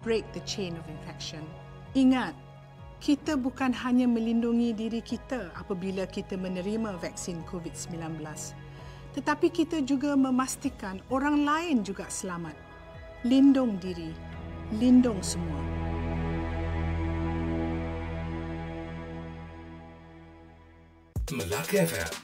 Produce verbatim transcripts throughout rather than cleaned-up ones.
break the chain of infection. Ingat, kita bukan hanya melindungi diri kita apabila kita menerima vaksin covid sembilan belas, tetapi kita juga memastikan orang lain juga selamat. Lindung diri, lindung semua. Melaka F M.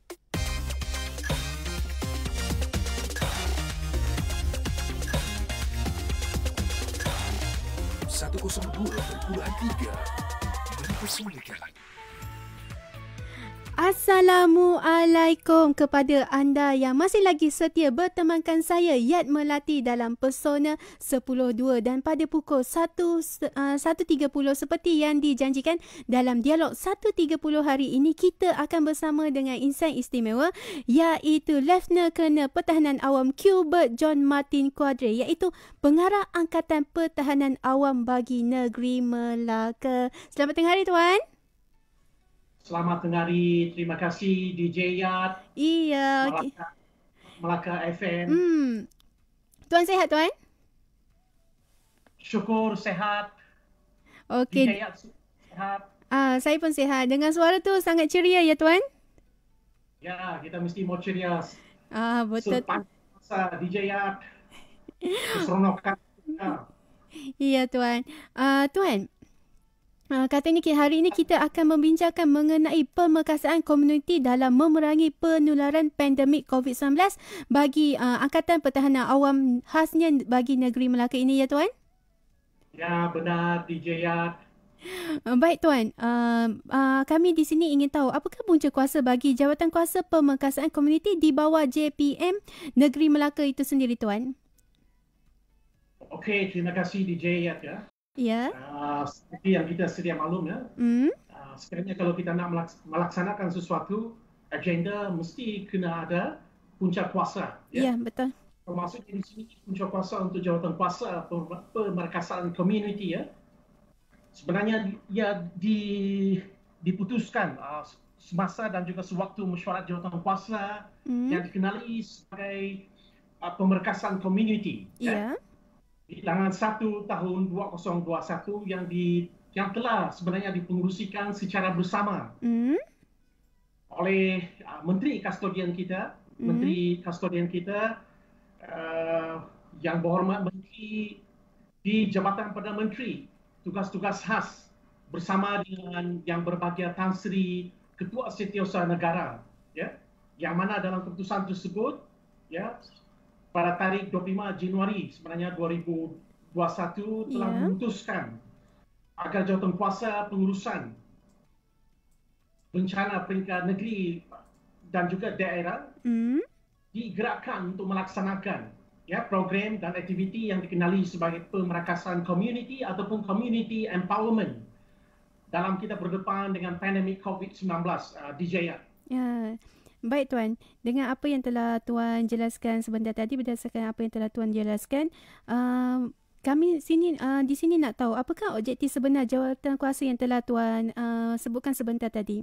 seratus dua perpuluhan tiga mempersembahkan. Assalamualaikum kepada anda yang masih lagi setia bertemankan saya Yat Melati dalam Pesona sepuluh dua, dan pada pukul satu tiga puluh seperti yang dijanjikan dalam dialog satu tiga puluh hari ini, kita akan bersama dengan insan istimewa iaitu Lieutenant Colonel Pertahanan Awam Cuthbert John Martin Quadri, iaitu Pengarah Angkatan Pertahanan Awam bagi Negeri Melaka. Selamat tengah hari tuan. Selamat tengah hari. Terima kasih D J Yat. Iya. Melaka, Melaka F M. Hmm. Tuan sihat tuan? Syukur sihat. Okey. D J Yat sihat. Ah, saya pun sihat. Dengan suara tu sangat ceria ya tuan? Ya, kita mesti mau ceria. Ah, betul. Sepanjang masa D J Yat. Keseronokan. Ya. Iya tuan. Ah, tuan. Uh, katanya hari ini kita akan membincangkan mengenai pemerkasaan komuniti dalam memerangi penularan pandemik covid sembilan belas bagi uh, Angkatan Pertahanan Awam, khasnya bagi negeri Melaka ini ya tuan? Ya, benar D J Yat. Uh, baik tuan, uh, uh, kami di sini ingin tahu apakah punca kuasa bagi Jawatan Kuasa Pemerkasaan Komuniti di bawah J P M Negeri Melaka itu sendiri tuan? Okey, terima kasih D J Yat ya. Ya. Uh, seperti yang kita sedia maklum ya. Mm. Uh, sekiranya kalau kita nak melaksanakan sesuatu, agenda mesti kena ada punca kuasa. Ya, ya betul. Maksudnya di sini punca kuasa untuk jawatan kuasa pemerkasaan komuniti ya. Sebenarnya ia di, diputuskan uh, semasa dan juga sewaktu mesyuarat jawatan kuasa mm. yang dikenali sebagai uh, pemerkasaan komuniti. Ya. Yeah. Bilangan satu tahun dua ribu dua puluh satu yang di yang telah sebenarnya dipengerusikan secara bersama mm. oleh uh, Menteri Kustodian kita, mm. Menteri Kustodian kita uh, yang berhormat Menteri di Jabatan Perdana Menteri Tugas-Tugas Khas bersama dengan yang berbahagia Tan Sri Ketua Setiausaha Negara, ya, yang mana dalam keputusan tersebut, ya, pada tarikh dua puluh lima Januari sebenarnya dua ribu dua puluh satu telah yeah. memutuskan agar jawatankuasa pengurusan bencana peringkat negeri dan juga daerah mm. digerakkan untuk melaksanakan ya program dan aktiviti yang dikenali sebagai pemerkasaan community ataupun community empowerment dalam kita berdepan dengan pandemik covid sembilan belas, uh, D J ya. Yeah. Baik tuan, dengan apa yang telah tuan jelaskan sebentar tadi, berdasarkan apa yang telah tuan jelaskan, uh, kami sini uh, di sini nak tahu apakah objektif sebenar jawatankuasa yang telah tuan uh, sebutkan sebentar tadi.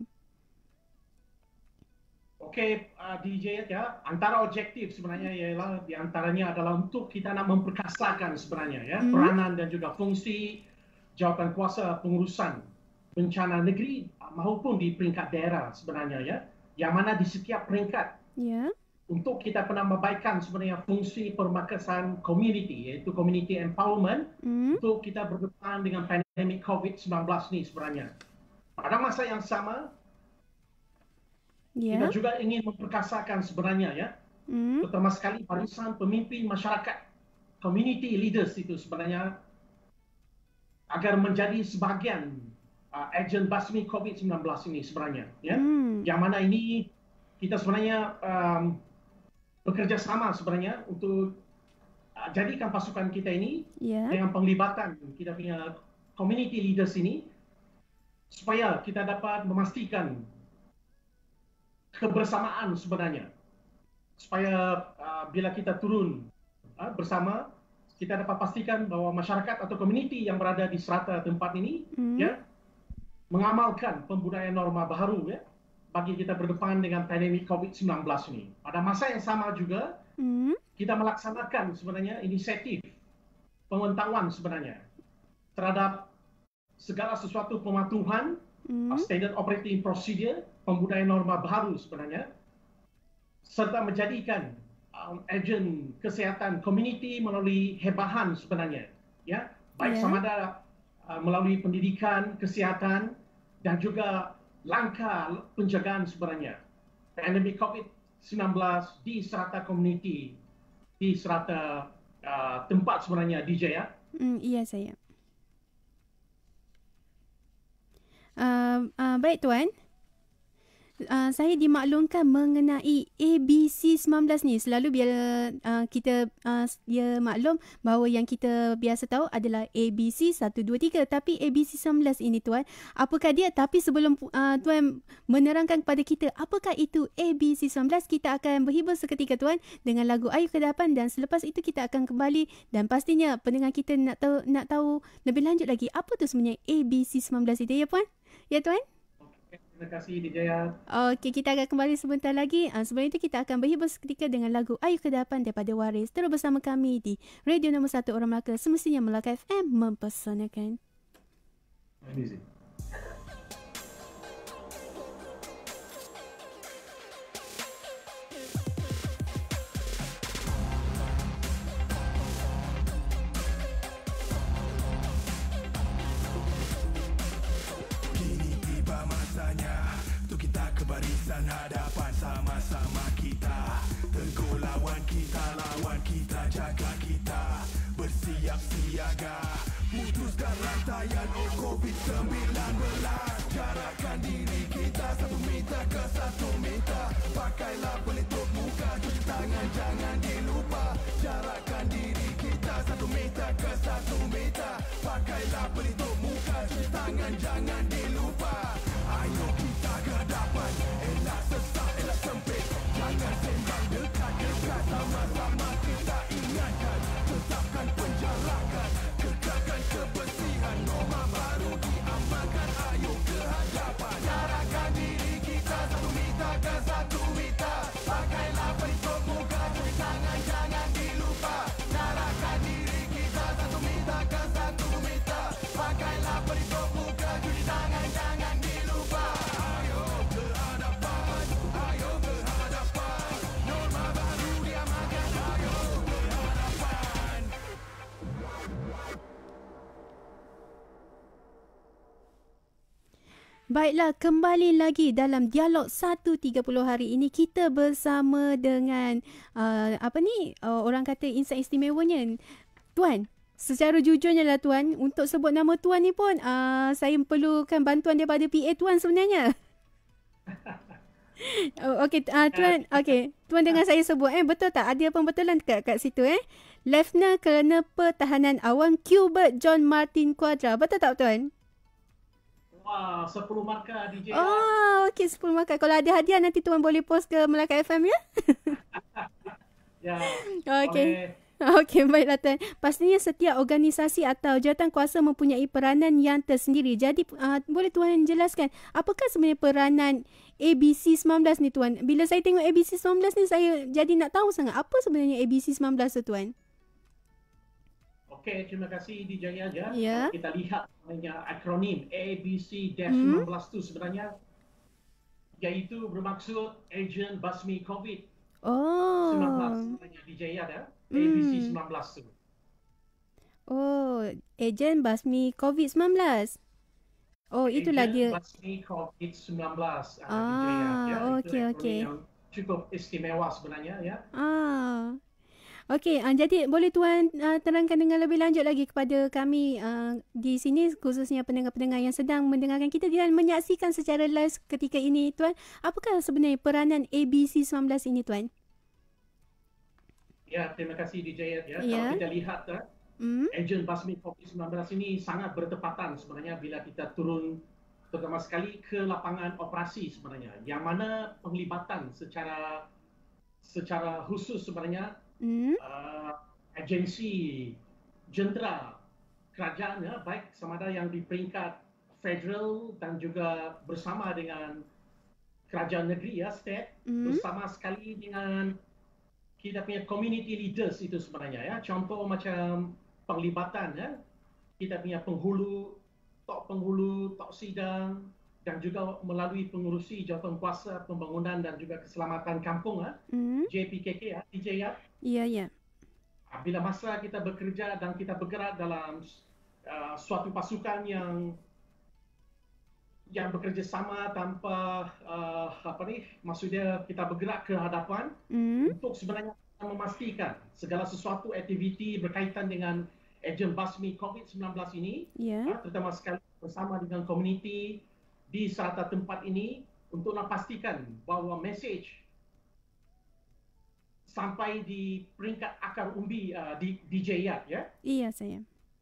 Okey, uh, D J ya, antara objektif sebenarnya ialah di antaranya adalah untuk kita nak memperkasakan sebenarnya ya hmm. peranan dan juga fungsi jawatankuasa pengurusan bencana negeri maupun di peringkat daerah sebenarnya ya. Yang mana di setiap peringkat yeah. untuk kita pernah membaikkan sebenarnya fungsi pemerkasaan community, iaitu community empowerment mm. untuk kita berdepan dengan pandemik covid sembilan belas ni sebenarnya. Pada masa yang sama yeah. kita juga ingin memperkasakan sebenarnya ya mm. terutama sekali barisan pemimpin masyarakat, community leaders itu sebenarnya agar menjadi sebahagian Uh, ejen basmi covid sembilan belas ini sebenarnya ya hmm. yang mana ini kita sebenarnya um, bekerja sama sebenarnya untuk uh, jadikan pasukan kita ini yeah. dengan penglibatan kita punya community leaders ini supaya kita dapat memastikan kebersamaan sebenarnya supaya uh, bila kita turun uh, bersama kita dapat pastikan bahawa masyarakat atau community yang berada di serata tempat ini hmm. ya mengamalkan pembudayaan norma baru ya bagi kita berdepan dengan pandemik covid sembilan belas ini. Pada masa yang sama juga mm. kita melaksanakan sebenarnya inisiatif pengetahuan sebenarnya terhadap segala sesuatu pematuhan, mm. standard operating procedure, pembudayaan norma baru sebenarnya, serta menjadikan um, ejen kesihatan komuniti melalui hebahan sebenarnya, ya, baik yeah. sama ada uh, melalui pendidikan, kesihatan dan juga langkah penjagaan sebenarnya pandemik covid sembilan belas di serata komuniti, di serata uh, tempat sebenarnya, D J ya. Mm, iya saya. Uh, uh, baik Tuan. Uh, saya dimaklumkan mengenai A B C sembilan belas ni. Selalu bila uh, kita uh, dia maklum bahawa yang kita biasa tahu adalah A B C satu dua tiga. Tapi A B C sembilan belas ini Tuan, apakah dia? Tapi sebelum uh, Tuan menerangkan kepada kita apakah itu A B C sembilan belas, kita akan berhibur seketika Tuan dengan lagu Ayu ke Hadapan, dan selepas itu kita akan kembali dan pastinya pendengar kita nak tahu nak tahu lebih lanjut lagi apa tu sebenarnya A B C sembilan belas itu, ya Puan? Ya Tuan? Terima kasih Dijaya. Okey, kita akan kembali sebentar lagi. Uh, sebelum itu kita akan berhibur seketika dengan lagu Ayu ke Hadapan daripada Waris. Terus bersama kami di Radio Nombor satu Orang Melaka, semestinya Melaka F M mempersanakan. Amazing. Barisan hadapan sama-sama kita, teguh lawan kita, lawan kita, jaga kita, bersiap siaga, putuskan rantaian oh covid sembilan belas. Jarakkan diri kita satu meter ke satu meter, pakailah pelitup muka, cuci tangan jangan dilupa. Jarakkan diri kita satu meter ke satu meter, pakailah pelitup muka, cuci tangan jangan dilupa. Ayo kita ke hadapan, elak sesak, elak sempit, jangan sembang dekat-dekat, sama-sama kita ingatkan, tetapkan penjarakan, kekalkan kebersihan, norma baru diamalkan. Ayo ke hadapan, jarakkan diri kita satu meter ke satu meter, pakailah pelitup muka, cuci tangan jangan dilupa. Jarakkan diri kita satu meter ke satu meter, pakailah pelitup muka, cuci tangan jangan dilupa. Ayo ke hadapan, ayo ke hadapan, norma baru diamalkan. Ayo ke hadapan. Baiklah, kembali lagi dalam dialog seratus tiga puluh hari ini. Kita bersama dengan uh, apa ni, uh, orang kata insan istimewanya Tuan. Secara jujurnya lah Tuan, untuk sebut nama Tuan ni pun uh, saya perlukan bantuan daripada P A Tuan sebenarnya. Oh, okey uh, Tuan, okey. Tuan dengan saya sebut eh, betul tak? Ada pembetulan kat kat situ eh. Lieutenant Colonel Pertahanan Awam Qbert John Martin Quadra. Betul tak Tuan? Wah, sepuluh markah D J. Oh, okey, sepuluh markah. Kalau ada hadiah nanti Tuan boleh post ke Melaka F M ya? Ya. Okey. Okey, baiklah Tuan. Pastinya setiap organisasi atau jawatan kuasa mempunyai peranan yang tersendiri. Jadi, uh, boleh Tuan jelaskan apakah sebenarnya peranan A B C sembilan belas ni Tuan? Bila saya tengok A B C sembilan belas ni, saya jadi nak tahu sangat apa sebenarnya A B C sembilan belas tu Tuan. Okey, terima kasih Dijaya aja. Ya. Kita lihat sebenarnya akronim A B C sembilan belas tu sebenarnya iaitu bermaksud Ejen Basmi COVID Oh. sembilan belas sebenarnya Dijaya ada. A B C sembilan belas tu. Oh, Ejen Basmi COVID sembilan belas. Oh, itulah dia. Basmi COVID sembilan belas. Ah, ya, okey okey. Cukup istimewa sebenarnya ya. Ah. Okey, uh, jadi boleh Tuan uh, terangkan dengan lebih lanjut lagi kepada kami uh, di sini, khususnya pendengar-pendengar yang sedang mendengarkan kita dan menyaksikan secara live ketika ini Tuan. Apakah sebenarnya peranan A B C sembilan belas ini Tuan? Ya, terima kasih D J ya. Ya. Kalau kita lihat uh, Mm. Ejen Basmi COVID sembilan belas ini sangat bertepatan sebenarnya bila kita turun terutama sekali ke lapangan operasi sebenarnya, yang mana penglibatan secara secara khusus sebenarnya Mm. uh, agensi jentera kerajaan ya, baik sama ada yang di peringkat federal dan juga bersama dengan kerajaan negeri ya, state, Mm. bersama sekali dengan kita punya community leaders itu sebenarnya ya. Contoh macam penglibatan ya, kita punya penghulu, tok penghulu, tok sidang, dan juga melalui pengurusi jawatankuasa pembangunan dan juga keselamatan kampung ya, Mm. J P K K ya, D J ya. Ya, ya. Bila masa kita bekerja dan kita bergerak dalam uh, suatu pasukan yang yang bekerja sama tanpa uh, apa ni, maksudnya kita bergerak ke hadapan Mm. untuk sebenarnya memastikan segala sesuatu aktiviti berkaitan dengan ejen basmi COVID sembilan belas ini, Ya. uh, terutama sekali bersama dengan komuniti di serata tempat ini untuk nak pastikan bahawa mesej sampai di peringkat akar umbi uh, di D J ya, ya. Iya, saya.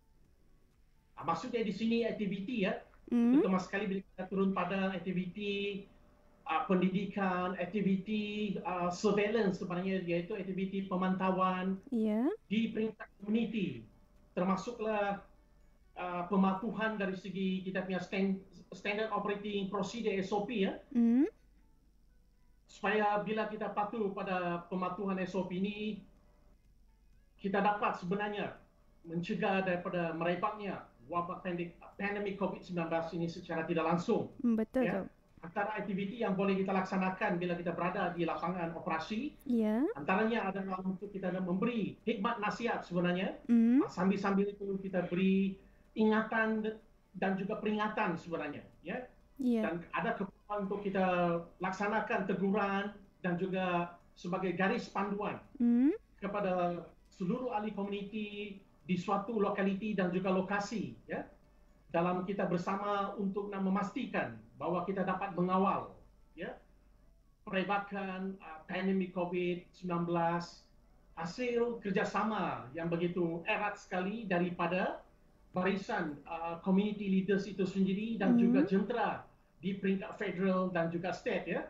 Uh, maksudnya di sini aktiviti ya, Mm. terutama sekali bila kita turun pada aktiviti uh, pendidikan, aktiviti uh, surveillance sebenarnya, iaitu aktiviti pemantauan Ya. di peringkat komuniti, termasuklah uh, pematuhan dari segi kita punya stand, standard operating procedure S O P ya, Mm. supaya bila kita patuh pada pematuhan S O P ini, kita dapat sebenarnya mencegah daripada merebaknya wabak pandemik COVID sembilan belas ini secara tidak langsung. Betul Ya. tu. Antara aktiviti yang boleh kita laksanakan bila kita berada di lapangan operasi, Ya. antaranya adalah untuk kita memberi hikmat nasihat sebenarnya. Mm. Sambil-sambil itu kita beri ingatan dan juga peringatan sebenarnya. Ya. Ya. Dan ada keperluan untuk kita laksanakan teguran dan juga sebagai garis panduan Mm. kepada seluruh ahli komuniti di suatu lokaliti dan juga lokasi ya, dalam kita bersama untuk nak memastikan bahawa kita dapat mengawal ya, perebakan uh, pandemik COVID sembilan belas hasil kerjasama yang begitu erat sekali daripada barisan uh, community leaders itu sendiri dan Hmm. juga jentera di peringkat federal dan juga state ya,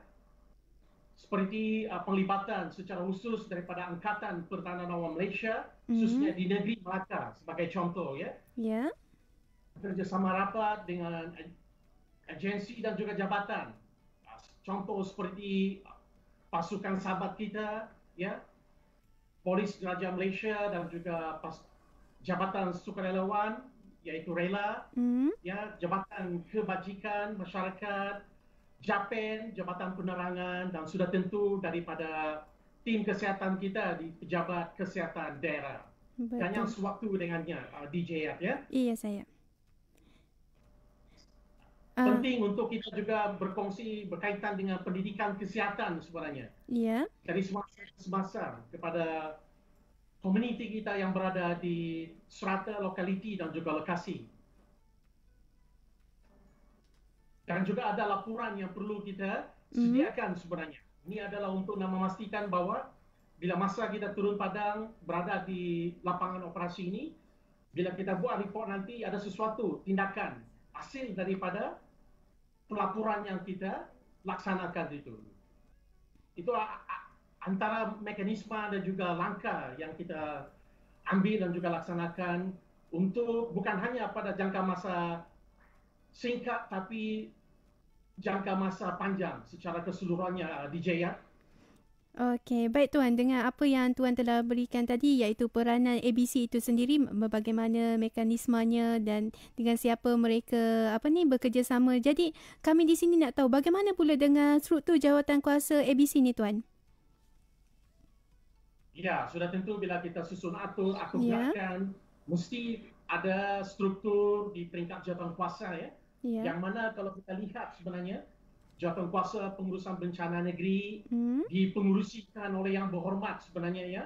seperti uh, penglibatan secara khusus daripada Angkatan Pertahanan Awam Malaysia, Mhm. khususnya di negeri Melaka sebagai contoh ya, Ya. kerjasama rapat dengan ag- agensi dan juga jabatan, Uh, contoh seperti uh, pasukan sahabat kita ya, Polis Diraja Malaysia dan juga pas, Jabatan Sukarelawan iaitu RELA Mm. ya, Jabatan Kebajikan Masyarakat, Japan, Jabatan Penerangan, dan sudah tentu daripada tim kesihatan kita di Pejabat Kesihatan Daerah. Dan yang Betul. sewaktu dengannya, uh, D J ya. Iya, saya. Ah, Penting untuk kita juga berkongsi berkaitan dengan pendidikan kesihatan sebenarnya. ya. Dari semasa ke semasa kepada komuniti kita yang berada di serata lokaliti dan juga lokasi. Dan juga ada laporan yang perlu kita sediakan sebenarnya. Ini adalah untuk nak memastikan bahawa bila masa kita turun padang berada di lapangan operasi ini, bila kita buat report nanti ada sesuatu tindakan hasil daripada pelaporan yang kita laksanakan itu. Itu a- a- antara mekanisme dan juga langkah yang kita ambil dan juga laksanakan untuk bukan hanya pada jangka masa singkat tapi jangka masa panjang secara keseluruhannya, uh, D J ya. Okey, baik Tuan. Dengan apa yang Tuan telah berikan tadi, iaitu peranan A B C itu sendiri, bagaimana mekanismenya dan dengan siapa mereka apa ni bekerjasama. Jadi kami di sini nak tahu bagaimana pula dengan struktur jawatankuasa A B C ni Tuan? Ya, sudah tentu bila kita susun atur, atur Ya. gerakan, mesti ada struktur di peringkat jawatankuasa ya. Ya. Yang mana kalau kita lihat sebenarnya jawatankuasa pengurusan bencana negeri Hmm. dipengurusikan oleh yang berhormat sebenarnya ya,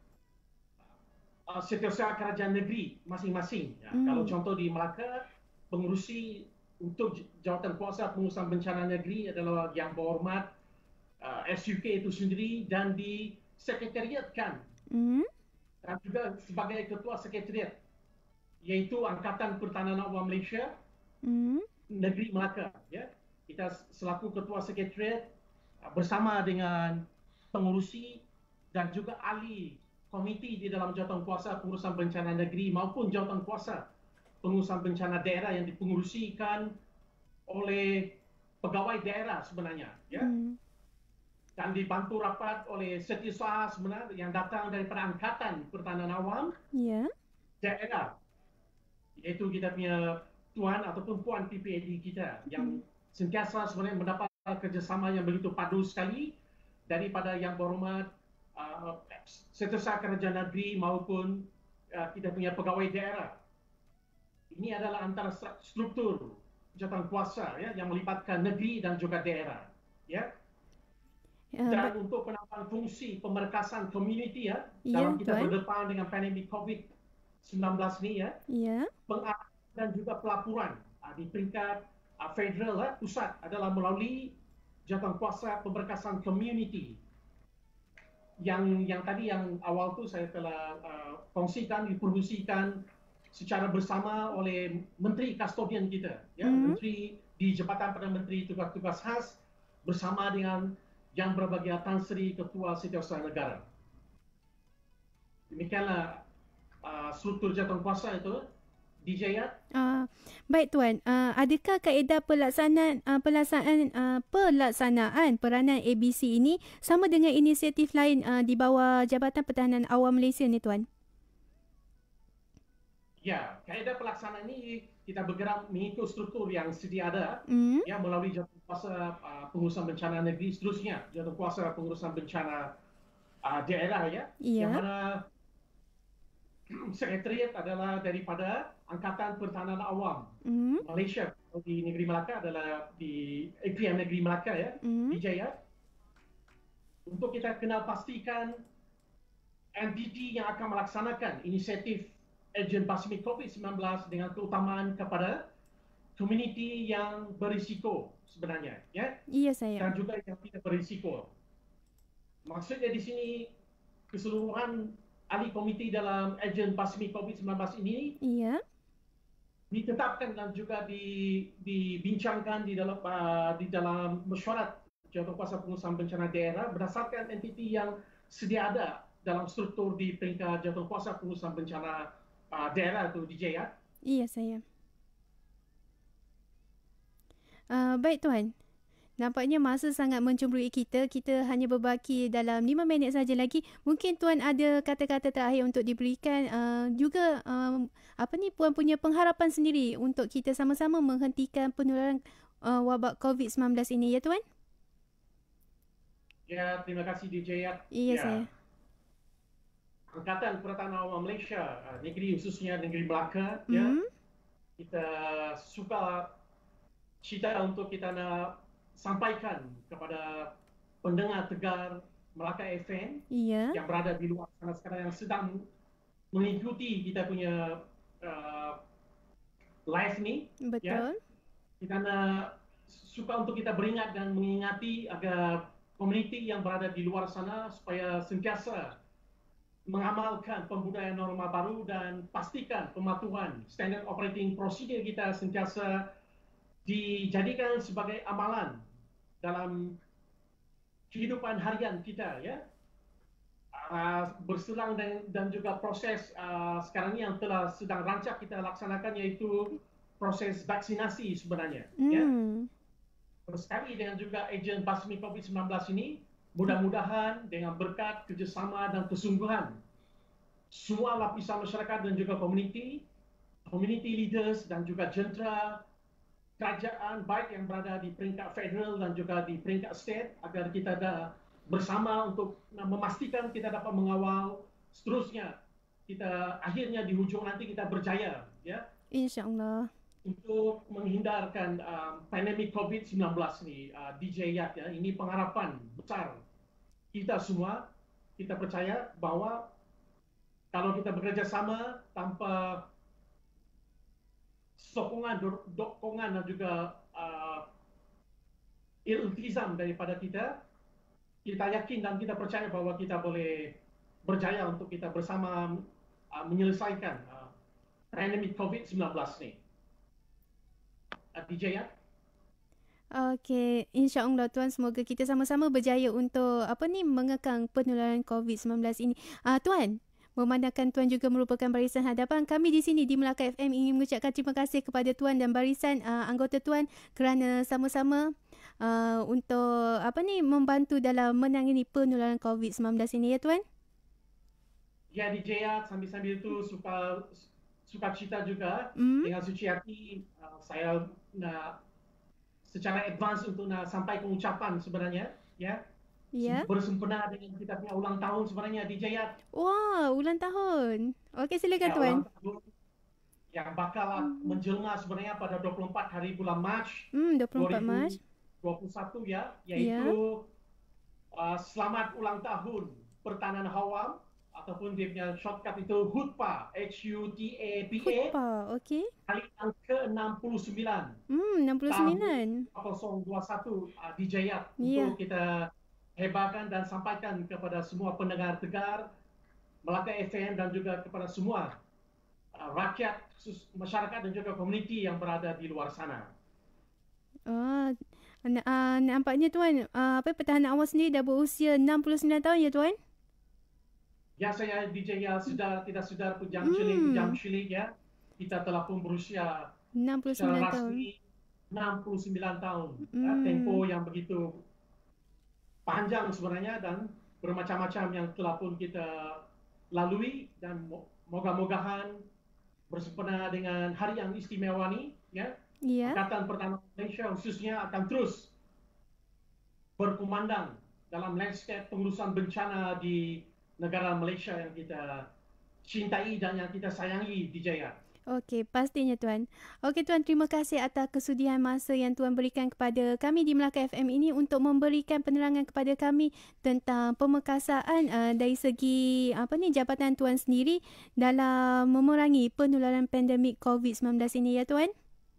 uh, setiausaha kerajaan negeri masing-masing. Ya. Hmm. Kalau contoh di Melaka, pengurusi untuk j- jawatankuasa pengurusan bencana negeri adalah yang berhormat uh, S U K itu sendiri dan di sekretariatkan Hmm. dan juga sebagai ketua sekretariat iaitu Angkatan Pertahanan Awam Malaysia Hmm. Negeri Melaka ya. Kita selaku ketua sekretariat uh, bersama dengan pengurusi dan juga ahli komiti di dalam jawatankuasa pengurusan bencana negeri maupun jawatankuasa pengurusan bencana daerah yang dipengurusikan oleh pegawai daerah sebenarnya ya. Hmm. Dan dibantu rapat oleh setiausaha sebenarnya yang datang daripada Angkatan Pertahanan Awam Ya. daerah, iaitu kita punya tuan ataupun puan P P A D kita yang sentiasa sebenarnya mendapat kerjasama yang begitu padu sekali daripada Yang Berhormat uh, Setiausaha Kerajaan Negeri maupun uh, kita punya pegawai daerah. Ini adalah antara struktur jawatan kuasa ya, yang melibatkan negeri dan juga daerah. Ya. Dan uh, untuk penambahan fungsi pemerkasan komuniti ya, yeah, dalam kita tuan. berdepan dengan pandemik COVID sembilan belas ni ya, yeah. pengarahan dan juga pelaporan uh, di peringkat uh, federal uh, pusat adalah melalui jawatan kuasa pemerkasan komuniti. Yang yang tadi yang awal tu saya telah uh, kongsikan, diproduksikan secara bersama oleh Menteri Kustodian kita, ya, mm-hmm. Menteri di Jabatan Perdana Menteri Tugas-Tugas Khas bersama dengan Yang Berbahagia Tan Sri Ketua Setiausaha Negara. Demikianlah uh, struktur jawatan kuasa itu. D J ya. Uh, baik tuan, uh, adakah kaedah pelaksanaan uh, pelaksanaan uh, pelaksanaan peranan A B C ini sama dengan inisiatif lain uh, di bawah Jabatan Pertahanan Awam Malaysia ni tuan? Ya, kaedah pelaksanaan ini kita bergerak mengikut struktur yang sedia ada, mm. ya, melalui jawatan kuasa uh, pengurusan bencana negeri, seterusnya jawatan kuasa pengurusan bencana uh, daerah ya, yeah. yang mana sekretariat adalah daripada Angkatan Pertahanan Awam mm. Malaysia di Negeri Melaka adalah di A P M Negeri Melaka ya, mm. D J ya. Untuk kita kenal pastikan entiti yang akan melaksanakan inisiatif Ejen Pasifik COVID sembilan belas dengan keutamaan kepada komuniti yang berisiko sebenarnya ya. Iya saya. Dan juga yang tidak berisiko. Maksudnya di sini keseluruhan ahli komiti dalam Ejen Pasifik COVID sembilan belas ini iya. ditetapkan dan juga di, dibincangkan di dalam uh, di dalam mesyuarat Jawatankuasa Pengurusan Bencana Daerah berdasarkan entiti yang sedia ada dalam struktur di peringkat Jawatankuasa Pengurusan Bencana uh, Daerah itu D J ya. Iya saya. Uh, baik tuan. Nampaknya masa sangat mencemburui kita. Kita hanya berbaki dalam lima minit saja lagi. Mungkin tuan ada kata-kata terakhir untuk diberikan. Uh, juga um, apa ni puan punya pengharapan sendiri untuk kita sama-sama menghentikan penularan uh, wabak COVID sembilan belas ini ya tuan? Ya, terima kasih D J ya. Iya ya. Saya. Angkatan Pertahanan Awam Malaysia, negeri khususnya negeri Melaka, mm. ya. Kita suka cita untuk kita nak sampaikan kepada pendengar Tegar Melaka F M yeah. yang berada di luar sana sekarang yang sedang mengikuti kita punya uh, live ni. Betul. Ya. Kita nak suka untuk kita beringat dan mengingati agar komuniti yang berada di luar sana supaya sentiasa mengamalkan pembudayaan norma baru dan pastikan pematuhan standard operating procedure kita sentiasa dijadikan sebagai amalan dalam kehidupan harian kita ya. Uh, berselang dan, dan juga proses uh, sekarang ini yang telah sedang rancak kita laksanakan iaitu proses vaksinasi sebenarnya mm. ya. Sekali dengan juga ejen basmi COVID sembilan belas ini mudah-mudahan dengan berkat kerjasama dan kesungguhan semua lapisan masyarakat dan juga komuniti, community leaders dan juga jentera kerajaan baik yang berada di peringkat federal dan juga di peringkat state agar kita ada bersama untuk memastikan kita dapat mengawal seterusnya kita akhirnya di hujung nanti kita berjaya ya. InsyaAllah. Untuk menghindarkan uh, pandemik COVID sembilan belas ni uh, D J Yat ya, ini pengharapan besar kita semua. Kita percaya bahawa kalau kita bekerja sama tanpa sokongan, dokongan dan juga uh, iltizam daripada kita, kita yakin dan kita percaya bahawa kita boleh berjaya untuk kita bersama uh, menyelesaikan uh, pandemik COVID sembilan belas ni. Uh, D J ya. Okey, insya-Allah tuan, semoga kita sama-sama berjaya untuk apa ni mengekang penularan COVID sembilan belas ini. Ah uh, tuan, memandangkan tuan juga merupakan barisan hadapan, kami di sini di Melaka F M ingin mengucapkan terima kasih kepada tuan dan barisan uh, anggota tuan kerana sama-sama uh, untuk apa ni membantu dalam menangani penularan COVID sembilan belas ini ya tuan. Ya D J ya, sambil-sambil itu suka sukacita juga Mm. dengan suci hati uh, saya nak secara advance untuk nak sampai pengucapan sebenarnya, ya. Ya. Bersempena dengan kita punya ulang tahun sebenarnya di Jayat. Wah, ulang tahun. Okey, silakan Ya, Tuan. ulang tahun yang bakal menjelma sebenarnya pada dua puluh empat hari bulan Mac Hmm, dua puluh empat Mac. dua ribu dua puluh satu ya, iaitu Ya. uh, selamat ulang tahun Pertahanan Awam ataupun dia punya shortcut itu Hutpa, H U T A P A, Hutpa, okey. kali yang ke enam puluh sembilan. Hmm, enam puluh sembilan. Tahun dua ribu dua puluh satu uh, di Jayat Ya. untuk kita hebarkan dan sampaikan kepada semua pendengar Tegar, Melaka F M dan juga kepada semua uh, rakyat, khusus masyarakat dan juga komuniti yang berada di luar sana. Ah, na- ah, nampaknya Tuan, ah, apa Pertahanan Awam sendiri dah berusia enam puluh sembilan tahun ya Tuan? Ya, saya D J ya, sedar tidak sedar pejam Hmm. cilik, pejam cilik ya. Kita telah pun berusia enam puluh secara sembilan tahun. rasmi enam puluh sembilan tahun. Hmm. Ya, tempoh yang begitu panjang sebenarnya dan bermacam-macam yang telah pun kita lalui dan mo- moga-mogahan bersempena dengan hari yang istimewa ni, ya. Ya. Angkatan Pertahanan Malaysia khususnya akan terus berkumandang dalam landscape pengurusan bencana di negara Malaysia yang kita cintai dan yang kita sayangi di Jaya. Okey, pastinya Tuan. Okey Tuan, terima kasih atas kesudian masa yang Tuan berikan kepada kami di Melaka F M ini untuk memberikan penerangan kepada kami tentang pemekasaan uh, dari segi apa ni jabatan Tuan sendiri dalam memerangi penularan pandemik covid sembilan belas ini ya Tuan.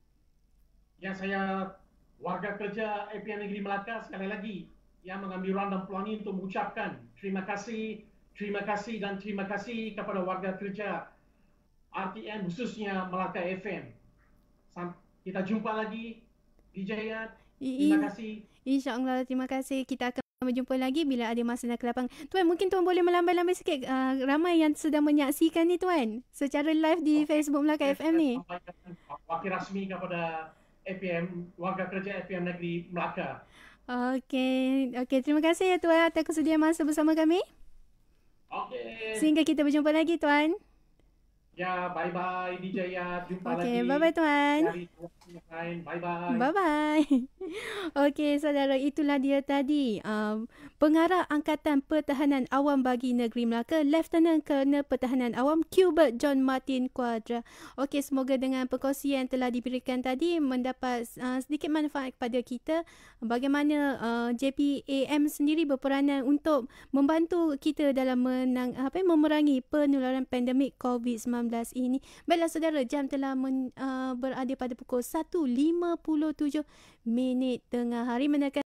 Ya, saya warga kerja A P M Negeri Melaka sekali lagi yang mengambil ruang dan peluang ini untuk mengucapkan terima kasih, terima kasih dan terima kasih kepada warga kerja R T M khususnya Melaka F M. Sam- kita jumpa lagi di Jaya. Terima kasih. InsyaAllah, terima kasih. Kita akan berjumpa lagi bila ada masa dan kelapangan. Tuan, mungkin Tuan boleh melambai-lambai sikit. Uh, ramai yang sedang menyaksikan ni Tuan. Secara live di Okay. Facebook Melaka F M ni. Wakil rasmi kepada A P M, warga kerja A P M Negeri Melaka. Okey. Okey, terima kasih ya Tuan atas kesudian masa bersama kami. Okey. Sehingga kita berjumpa lagi Tuan. Ya, bye-bye di Jaya. Jumpa Okey, lagi. bye-bye Tuan. Dari yang lain. Bye-bye. Bye-bye. Okey, saudara, itulah dia tadi. Um, Pengarah Angkatan Pertahanan Awam bagi Negeri Melaka, Lieutenant Colonel Pertahanan Awam, Cuthbert John Martin Quadra. Okey, semoga dengan perkongsian yang telah diberikan tadi mendapat uh, sedikit manfaat kepada kita. Bagaimana uh, J P A M sendiri berperanan untuk membantu kita dalam menang, apa, memerangi penularan pandemik covid sembilan belas ini. Baiklah saudara, jam telah men, uh, berada pada pukul satu lima puluh tujuh minit tengah hari, menekan